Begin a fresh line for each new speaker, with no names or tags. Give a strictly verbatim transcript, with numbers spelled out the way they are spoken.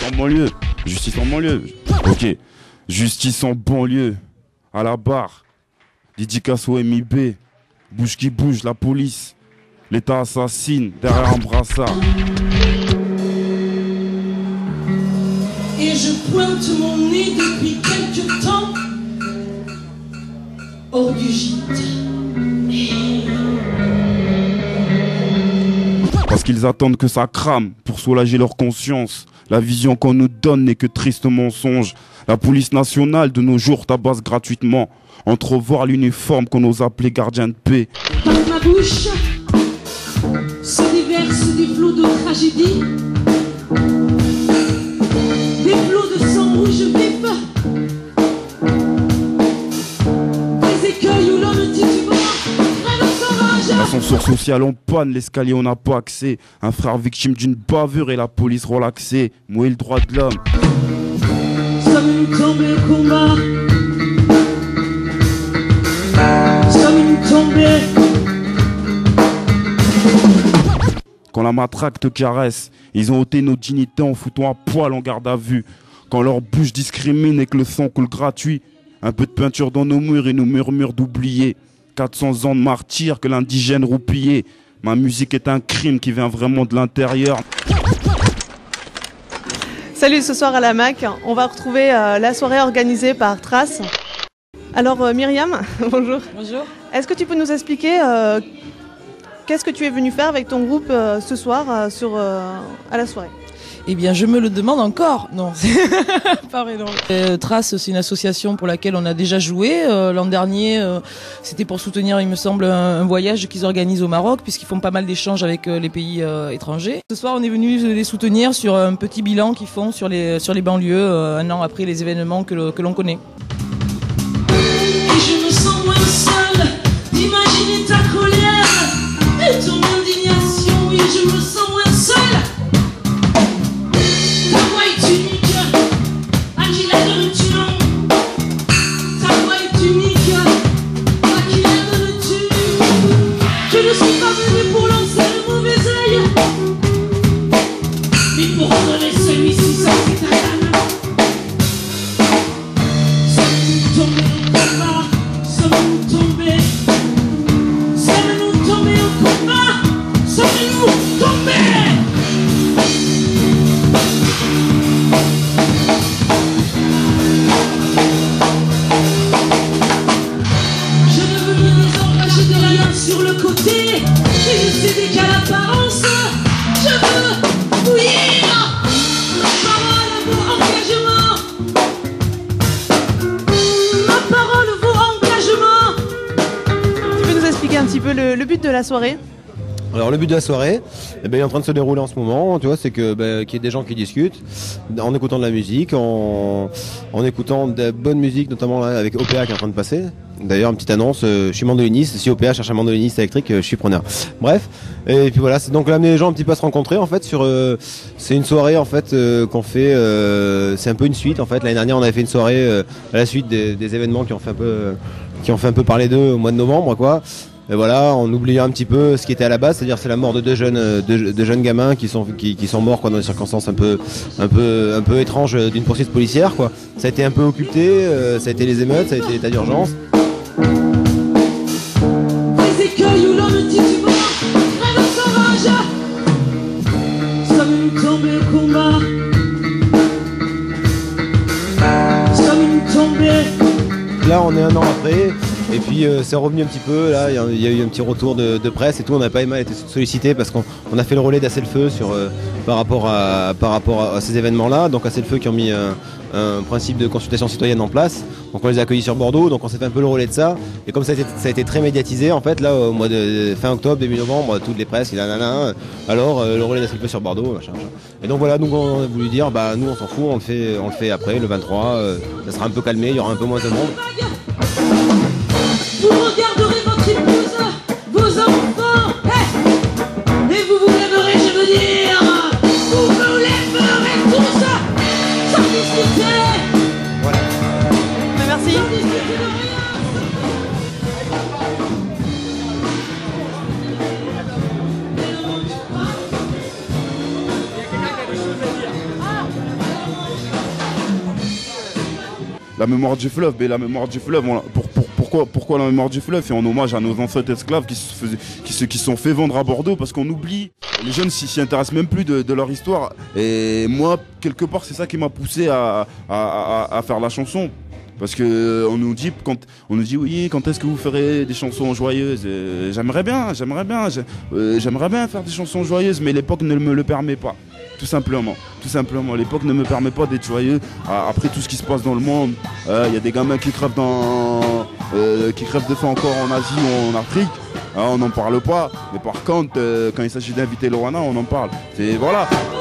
en banlieue. Justice en banlieue. Ok. Justice en banlieue. À la barre. Dédicace au M I B. Bouge qui bouge, la police. L'État assassine derrière un brassard.
Et je pointe mon nez depuis quelque temps hors du gîte.
Parce qu'ils attendent que ça crame pour soulager leur conscience. La vision qu'on nous donne n'est que triste mensonge. La police nationale de nos jours tabasse gratuitement. Entrevoir l'uniforme qu'on ose appeler gardien de paix.
Par ma bouche se déversent des flots de tragédie, des flots de sang rouge vif, des écueils où l'homme titubant rêve sauvage.
L'ascenseur social en panne, l'escalier on n'a pas accès. Un frère victime d'une bavure et la police relaxée. Mouiller le droit de l'homme.
Sommes-nous tombés au combat? Sommes-nous tombés?
Quand la matraque te caresse, ils ont ôté nos dignités en foutant à poil en garde à vue. Quand leur bouche discrimine et que le sang coule gratuit, un peu de peinture dans nos murs et nous murmurent d'oublier. quatre cents ans de martyrs que l'indigène roupillé. Ma musique est un crime qui vient vraiment de l'intérieur.
Salut, ce soir à la M A C, on va retrouver euh, la soirée organisée par Trace. Alors euh, Myriam, bonjour.
Bonjour.
Est-ce que tu peux nous expliquer euh, qu'est-ce que tu es venu faire avec ton groupe euh, ce soir euh, sur, euh, à la soirée?
Eh bien, je me le demande encore. Non, pas vrai, non. Euh, Trace, c'est une association pour laquelle on a déjà joué. Euh, L'an dernier, euh, c'était pour soutenir, il me semble, un, un voyage qu'ils organisent au Maroc, puisqu'ils font pas mal d'échanges avec euh, les pays euh, étrangers. Ce soir, on est venu les soutenir sur un petit bilan qu'ils font sur les, sur les banlieues, euh, un an après les événements que, le, que l'on connaît.
Et je me sens moins seule d'imaginer ta colère et ton indignation. Oui, je me sens moins seule. Ta voix est unique, à qui la donnes-tu nom? Ta voix est unique, à qui la donnes-tu? Je ne suis pas venue pour lancer le mauvais œil, mais pour donner celui-ci, ça c'est ta canne. Sommes-nous tombés au combat? Sommes-nous tombés? Sommes-nous tombés au combat? Sommes-nous tombés? Je ne veux me désengager de rien sur le côté, et je sais qu'à l'apparence, je veux bouillir. Ma parole vaut engagement. Ma parole vaut engagement.
Tu peux nous expliquer un petit peu le, le but de la soirée?
Alors le but de la soirée, eh ben, il est en train de se dérouler en ce moment, tu vois, c'est que ben, qu'il y ait des gens qui discutent en écoutant de la musique, en, en écoutant de la bonne musique, notamment là, avec O P A qui est en train de passer. D'ailleurs, une petite annonce, euh, je suis mandoliniste, si O P A cherche un mandoliniste électrique, euh, je suis preneur. Bref, et puis voilà, c'est donc amener les gens un petit peu à se rencontrer en fait sur euh, c'est une soirée en fait euh, qu'on fait euh, c'est un peu une suite en fait. L'année dernière, on avait fait une soirée euh, à la suite des, des événements qui ont fait un peu euh, qui ont fait un peu parler d'eux au mois de novembre quoi. Et voilà, on oubliait un petit peu ce qui était à la base, c'est-à-dire c'est la mort de deux jeunes, de, de jeunes gamins qui sont qui, qui sont morts quoi, dans des circonstances un peu un peu un peu étranges d'une poursuite policière quoi. Ça a été un peu occulté, euh, ça a été les émeutes, ça a été l'état d'urgence.
Les écueils où l'homme titubant rêve sauvage. Sommes-nous tombés au combat? Sommes-nous tombés?
Là, on est un an après. Et puis euh, c'est revenu un petit peu, là il y, y a eu un petit retour de, de presse et tout, on n'a pas mal été sollicité parce qu'on on a fait le relais d'Assez le Feu sur, euh, par rapport, à, par rapport à, à ces événements-là, donc Assez le Feu qui ont mis un, un principe de consultation citoyenne en place, donc on les a accueillis sur Bordeaux, donc on s'est fait un peu le relais de ça, et comme ça a été, ça a été très médiatisé en fait, là au mois de fin octobre, début novembre, toutes les presses, il a nanana, alors euh, le relais d'Assez le Feu sur Bordeaux, machin, machin. Et donc voilà, nous on a voulu dire, bah nous on s'en fout, on le fait, on le fait après, le vingt-trois, euh, ça sera un peu calmé, il y aura un peu moins de monde.
Vous regarderez votre épouse, vos enfants, hey et vous vous lèverez, je veux dire, vous vous lèverez tous, sans discuter.
Voilà. Merci.
Sans discuter de rien.
La mémoire du fleuve, mais la mémoire du fleuve, on, pour, pour, pourquoi, pourquoi la mémoire du fleuve? C'est en hommage à nos ancêtres esclaves qui se, faisaient, qui se qui sont fait vendre à Bordeaux, parce qu'on oublie. Les jeunes s'y, s'y intéressent même plus de, de leur histoire. Et moi, quelque part, c'est ça qui m'a poussé à, à, à, à faire la chanson. Parce que on nous dit quand on nous dit oui, quand est-ce que vous ferez des chansons joyeuses? euh, J'aimerais bien, j'aimerais bien, euh, j'aimerais bien faire des chansons joyeuses, mais l'époque ne me le permet pas. Tout simplement, tout simplement. L'époque ne me permet pas d'être joyeux. Après tout ce qui se passe dans le monde, il euh, y a des gamins qui crèvent dans, euh, qui crèvent de faim encore en Asie ou en Afrique. Ah, on n'en parle pas. Mais par contre, euh, quand il s'agit d'inviter le Rwanda, on en parle. C'est voilà.